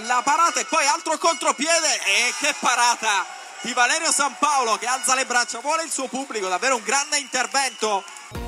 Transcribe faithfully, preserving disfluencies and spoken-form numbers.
la parata e poi altro contropiede, e che parata di Valerio Sampaolo che alza le braccia, vuole il suo pubblico, davvero un grande intervento.